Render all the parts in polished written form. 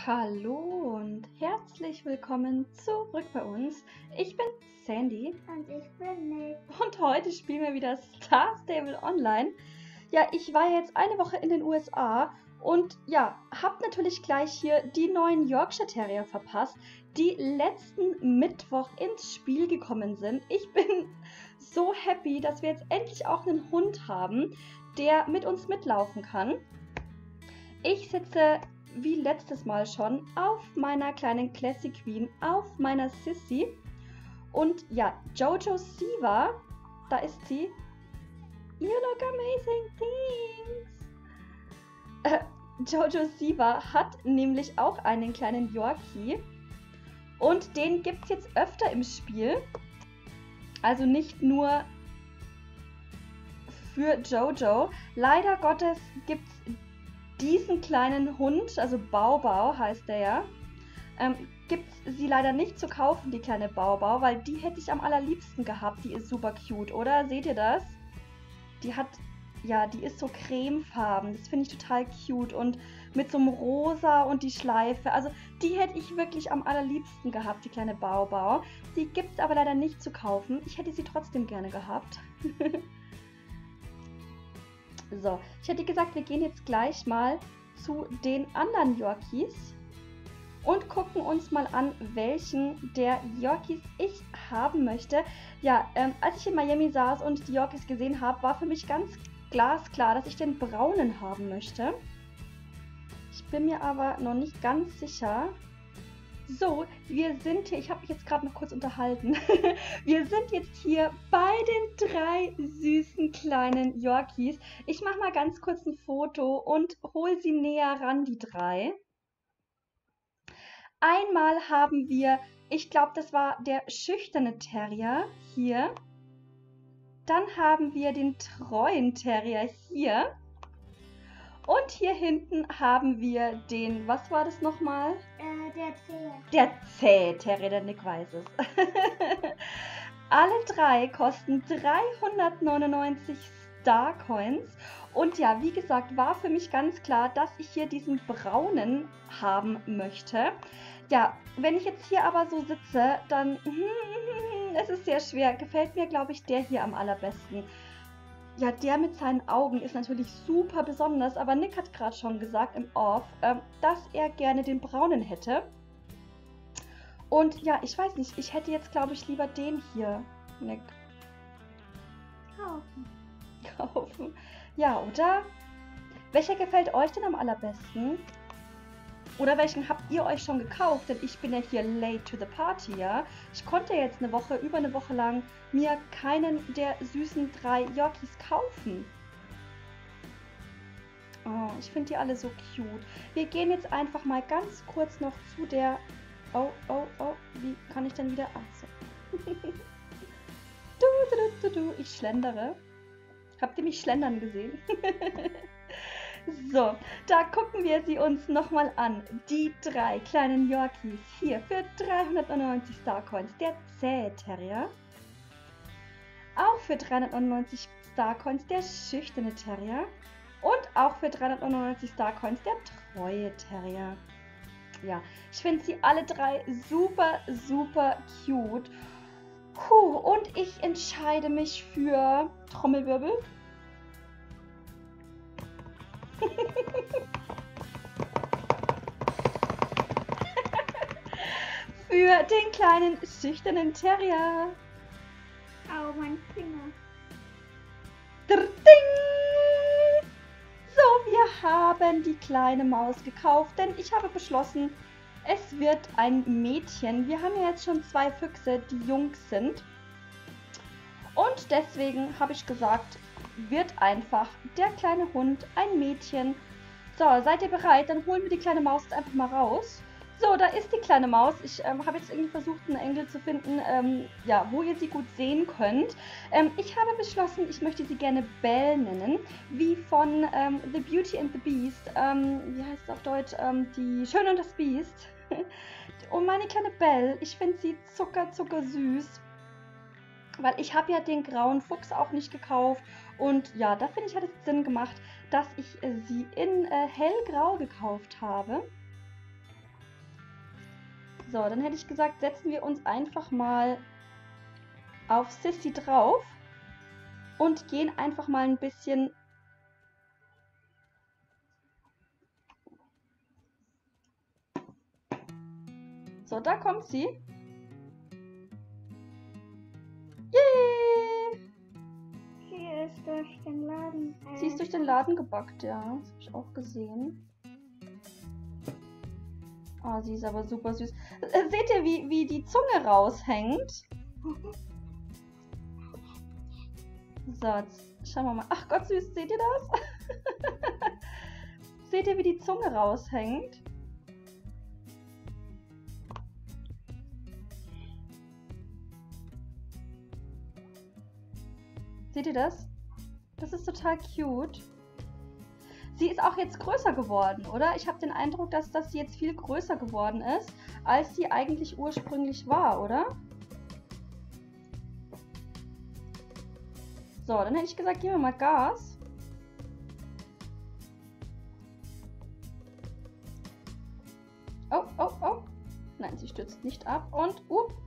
Hallo und herzlich willkommen zurück bei uns. Ich bin Sandy Und ich bin Nick. und heute spielen wir wieder Star Stable Online. Ja, ich war jetzt eine Woche in den USA und ja, hab natürlich gleich hier die neuen Yorkshire Terrier verpasst, die letzten Mittwoch ins Spiel gekommen sind. Ich bin so happy, dass wir jetzt endlich auch einen Hund haben, der mit uns mitlaufen kann. Ich sitze wie letztes Mal schon auf meiner kleinen Classic Queen, auf meiner Sissy. Und ja, Jojo Siwa, da ist sie. You look amazing, thanks. Jojo Siwa hat nämlich auch einen kleinen Yorkie. Und den gibt es jetzt öfter im Spiel. Also nicht nur für Jojo. Leider Gottes gibt es diesen kleinen Hund, also Baubau heißt der ja, gibt es sie leider nicht zu kaufen, die kleine Baubau, weil die hätte ich am allerliebsten gehabt. Die ist super cute, oder? Seht ihr das? Die hat, ja, die ist so cremefarben. Das finde ich total cute und mit so einem Rosa und die Schleife. Also die hätte ich wirklich am allerliebsten gehabt, die kleine Baubau. Die gibt es aber leider nicht zu kaufen. Ich hätte sie trotzdem gerne gehabt. So, ich hätte gesagt, wir gehen jetzt gleich mal zu den anderen Yorkies und gucken uns mal an, welchen der Yorkies ich haben möchte. Ja, als ich in Miami saß und die Yorkies gesehen habe, war für mich ganz glasklar, dass ich den braunen haben möchte. Ich bin mir aber noch nicht ganz sicher. So, wir sind hier, ich habe mich jetzt gerade noch kurz unterhalten. Wir sind jetzt hier bei den 3 süßen kleinen Yorkies. Ich mache mal ganz kurz ein Foto und hole sie näher ran, die 3. Einmal haben wir, ich glaube, das war der schüchterne Terrier hier. Dann haben wir den treuen Terrier hier. Und hier hinten haben wir den, was war das nochmal? Der Zähe. Der Zäh-Terrier, der Nick weiß es. Alle 3 kosten 399 Starcoins. Und ja, wie gesagt, war für mich ganz klar, dass ich hier diesen braunen haben möchte. Ja, wenn ich jetzt hier aber so sitze, dann es ist sehr schwer. Gefällt mir, glaube ich, der hier am allerbesten. Ja, der mit seinen Augen ist natürlich super besonders, aber Nick hat gerade schon gesagt im Off, dass er gerne den braunen hätte. Und ja, ich weiß nicht, ich hätte jetzt, glaube ich, lieber den hier, Nick, kaufen. Ja, oder? Welcher gefällt euch denn am allerbesten? Oder welchen habt ihr euch schon gekauft? Denn ich bin ja hier late to the party, ja? Ich konnte jetzt über eine Woche lang mir keinen der süßen 3 Yorkies kaufen. Oh, ich finde die alle so cute. Wir gehen jetzt einfach mal ganz kurz noch zu der... Oh, wie kann ich denn wieder... Ach so. Ich schlendere. Habt ihr mich schlendern gesehen? So, da gucken wir sie uns nochmal an. Die 3 kleinen Yorkies hier für 399 Starcoins. Der Zäh-Terrier. Auch für 399 Starcoins der schüchterne Terrier. Und auch für 399 Starcoins der treue Terrier. Ja, ich finde sie alle 3 super, super cute. Und ich entscheide mich für Trommelwirbel. Für den kleinen schüchternen Terrier. Oh, mein Finger. Ding! So, wir haben die kleine Maus gekauft, denn ich habe beschlossen, es wird ein Mädchen. Wir haben ja jetzt schon 2 Füchse, die jung sind. Und deswegen habe ich gesagt, wird einfach der kleine Hund ein Mädchen. So, seid ihr bereit? Dann holen wir die kleine Maus jetzt einfach mal raus. So, da ist die kleine Maus. Ich habe jetzt irgendwie versucht, einen Engel zu finden, ja, wo ihr sie gut sehen könnt. Ich habe beschlossen, ich möchte sie gerne Belle nennen, wie von The Beauty and the Beast. Wie heißt es auf Deutsch? Die Schöne und das Biest. Und meine kleine Belle, ich finde sie zuckersüß. Weil ich habe ja den grauen Fuchs auch nicht gekauft. Und ja, da finde ich, hat es Sinn gemacht, dass ich sie in hellgrau gekauft habe. So, dann hätte ich gesagt, setzen wir uns einfach mal auf Sissy drauf und gehen einfach mal ein bisschen... So, da kommt sie. Yay! Sie ist durch den Laden. Sie ist durch den Laden gebackt, ja. Das habe ich auch gesehen. Oh, sie ist aber super süß. Seht ihr, wie die Zunge raushängt? So, jetzt schauen wir mal. Ach Gott, süß, seht ihr das? Seht ihr, wie die Zunge raushängt? Seht ihr das? Das ist total cute. Sie ist auch jetzt größer geworden, oder? Ich habe den Eindruck, dass das jetzt viel größer geworden ist, als sie eigentlich ursprünglich war, oder? So, dann hätte ich gesagt, geben wir mal Gas. Oh, oh, oh. Nein, sie stürzt nicht ab. Und,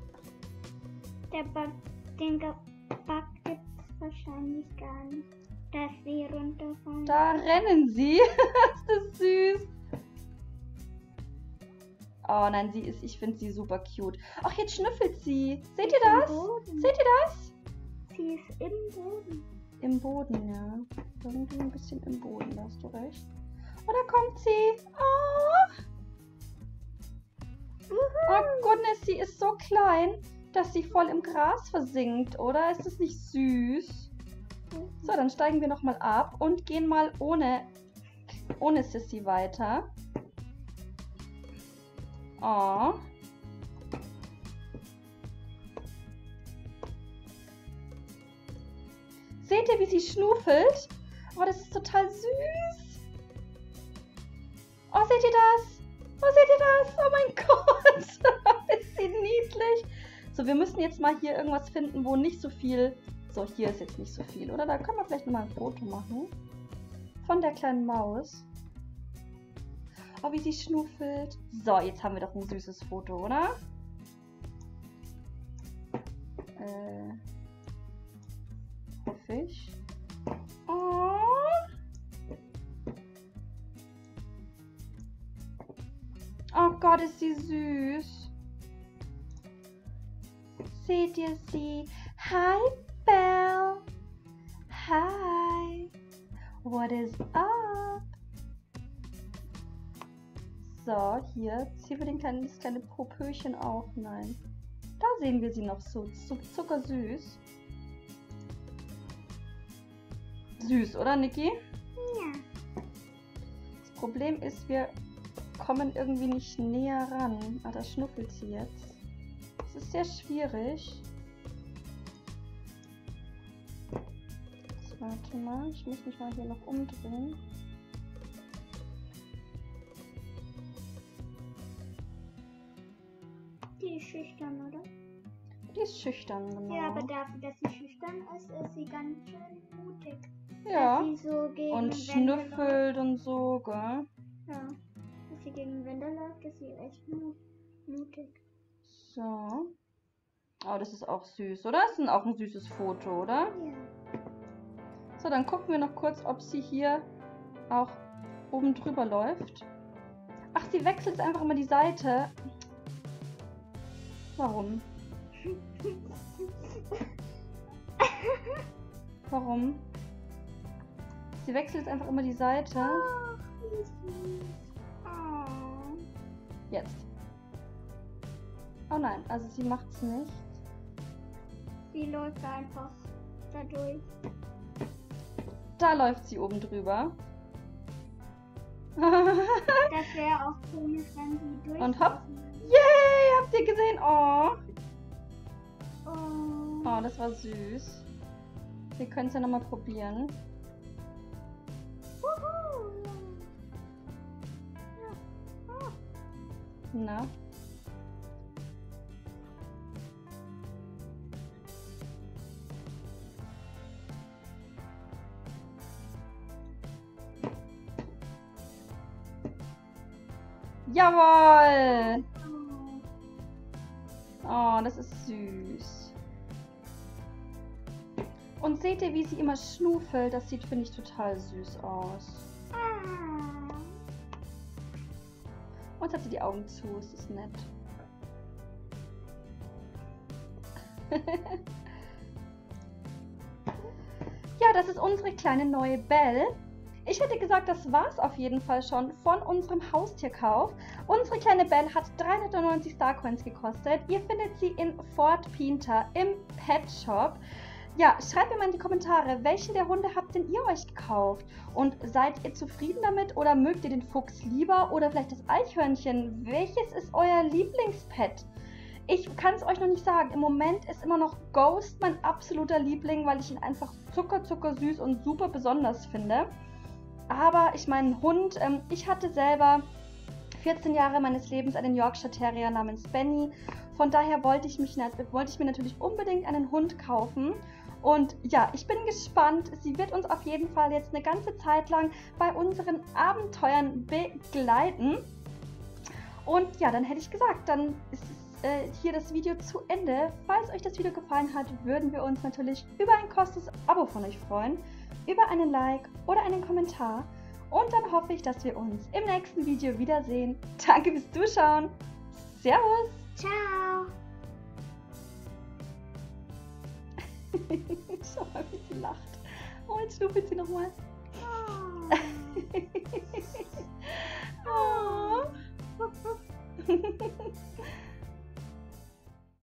Den Bug gibt es wahrscheinlich gar nicht. Dass sie runterfallen. Da rennen sie. Ist das süß. Oh nein, ich finde sie super cute. Ach, jetzt schnüffelt sie. Seht ihr das? Seht ihr das? Sie ist im Boden. Im Boden, ja. Irgendwie ein bisschen im Boden, da hast du recht. Oh, da kommt sie. Oh. Oh goodness, sie ist so klein, dass sie voll im Gras versinkt, oder? Ist das nicht süß? So, dann steigen wir nochmal ab und gehen mal ohne Sissy weiter. Oh. Seht ihr, wie sie schnuffelt? Oh, das ist total süß. Oh, seht ihr das? Oh, seht ihr das? Oh mein Gott. Ist sie niedlich. So, wir müssen jetzt mal hier irgendwas finden, wo nicht so viel... So, hier ist jetzt nicht so viel, oder? Da können wir vielleicht nochmal ein Foto machen. Von der kleinen Maus. Oh, wie sie schnuffelt. So, jetzt haben wir doch ein süßes Foto, oder? Hoffe ich. Oh. Oh Gott, ist sie süß. Seht ihr sie? Hi, Belle. Hi. What is up? So, hier. Ziehen wir das kleine Popöchen auch. Nein. Da sehen wir sie noch so zuckersüß. Süß, oder, Niki? Ja. Das Problem ist, wir kommen irgendwie nicht näher ran. Ah, da schnuffelt sie jetzt. Das ist sehr schwierig. Jetzt, warte mal, ich muss mich mal hier noch umdrehen. Die ist schüchtern, oder? Die ist schüchtern, genau. Ja, aber dafür, dass sie schüchtern ist, ist sie ganz schön mutig. Ja. Dass sie so gegen Und Wände schnüffelt und so, gell? Ja. Dass sie gegen Wände läuft, ist sie echt mutig. So. Oh, das ist auch süß, oder? Das ist auch ein süßes Foto, oder? Ja. So, dann gucken wir noch kurz, ob sie hier auch oben drüber läuft. Ach, sie wechselt einfach immer die Seite. Warum? Warum? Sie wechselt einfach immer die Seite. Ach, wie süß. Oh. Jetzt. Oh nein, also sie macht's nicht. Sie läuft einfach dadurch. Da läuft sie oben drüber. Das wäre auch komisch, wenn sie durch. Und hopp. Yay, habt ihr gesehen? Oh. Oh. Oh, das war süß. Wir können es ja nochmal probieren. Wuhu. Na? Jawohl! Oh. Oh, das ist süß. Und seht ihr, wie sie immer schnuffelt? Das sieht, finde ich, total süß aus. Und jetzt hat sie die Augen zu. Es ist nett. Ja, das ist unsere kleine neue Belle. Ich hätte gesagt, das war's auf jeden Fall schon von unserem Haustierkauf. Unsere kleine Belle hat 390 Starcoins gekostet. Ihr findet sie in Fort Pinter im Pet Shop. Ja, schreibt mir mal in die Kommentare, welchen der Hunde habt denn ihr euch gekauft? Und seid ihr zufrieden damit oder mögt ihr den Fuchs lieber oder vielleicht das Eichhörnchen? Welches ist euer Lieblingspet? Ich kann es euch noch nicht sagen. Im Moment ist immer noch Ghost mein absoluter Liebling, weil ich ihn einfach zuckersüß und super besonders finde. Aber ich meine, Hund, ich hatte selber 14 Jahre meines Lebens einen Yorkshire Terrier namens Benny. Von daher wollte ich mir natürlich unbedingt einen Hund kaufen. Und ja, ich bin gespannt. Sie wird uns auf jeden Fall jetzt eine ganze Zeit lang bei unseren Abenteuern begleiten. Und ja, dann hätte ich gesagt, dann ist hier das Video zu Ende. Falls euch das Video gefallen hat, würden wir uns natürlich über ein kostenloses Abo von euch freuen, über einen Like oder einen Kommentar. Und dann hoffe ich, dass wir uns im nächsten Video wiedersehen. Danke fürs Zuschauen. Servus. Ciao. Schau mal, wie sie lacht. Oh, jetzt schnuppelt sie nochmal. Oh. Oh.